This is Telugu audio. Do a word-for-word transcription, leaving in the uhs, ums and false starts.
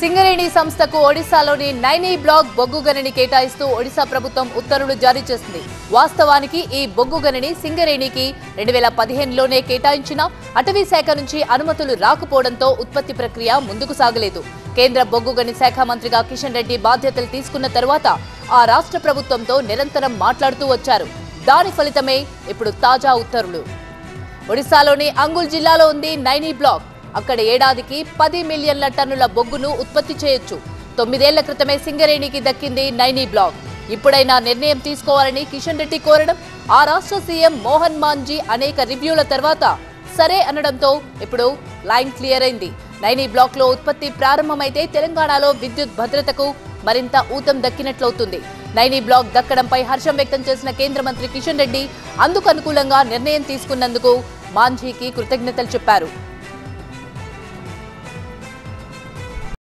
సింగరేణి సంస్థకు ఒడిశాలోని నైనీ బ్లాక్ బొగ్గు గనిని కేటాయిస్తూ ఒడిశా ప్రభుత్వం ఉత్తర్వులు జారీ చేసింది. వాస్తవానికి ఈ బొగ్గు గనిని సింగరేణికి రెండు వేల పదిహేనులోనే కేటాయించిన అటవీ శాఖ నుంచి అనుమతులు రాకపోవడంతో ఉత్పత్తి ప్రక్రియ ముందుకు సాగలేదు. కేంద్ర బొగ్గు గని శాఖ మంత్రిగా కిషన్ రెడ్డి బాధ్యతలు తీసుకున్న తర్వాత ఆ రాష్ట్ర ప్రభుత్వంతో నిరంతరం మాట్లాడుతూ వచ్చారు. దాని ఫలితమే ఇప్పుడు తాజా ఉత్తర్వులు. ఒడిశాలోని అంగుల్ జిల్లాలో ఉంది నైనీ బ్లాక్. అక్కడ ఏడాదికి పది మిలియన్ల టన్నుల బొగ్గును ఉత్పత్తి చేయొచ్చు. తొమ్మిదేళ్ల క్రితమే సింగరేణికి దక్కింది నైనీ బ్లాక్. ఇప్పుడైనా నిర్ణయం తీసుకోవాలని కిషన్ రెడ్డి కోరడం, ఆ రాష్ట్ర సీఎం మోహన్ మాంజీ అనేక రివ్యూల తర్వాత సరే అనడంతో ఇప్పుడు లైన్ క్లియర్ అయింది. నైనీ బ్లాక్ లో ఉత్పత్తి ప్రారంభమైతే తెలంగాణలో విద్యుత్ భద్రతకు మరింత ఊతం దక్కినట్లవుతుంది. నైనీ బ్లాక్ దక్కడంపై హర్షం వ్యక్తం చేసిన కేంద్ర మంత్రి కిషన్ రెడ్డి అందుకు అనుకూలంగా నిర్ణయం తీసుకున్నందుకు మాంఝీకి కృతజ్ఞతలు చెప్పారు.